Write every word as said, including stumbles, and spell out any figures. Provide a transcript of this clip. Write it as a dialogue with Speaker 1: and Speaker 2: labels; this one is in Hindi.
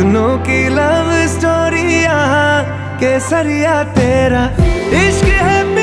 Speaker 1: सपनों की लव स्टोरी यहाँ केसरिया तेरा इश्क है।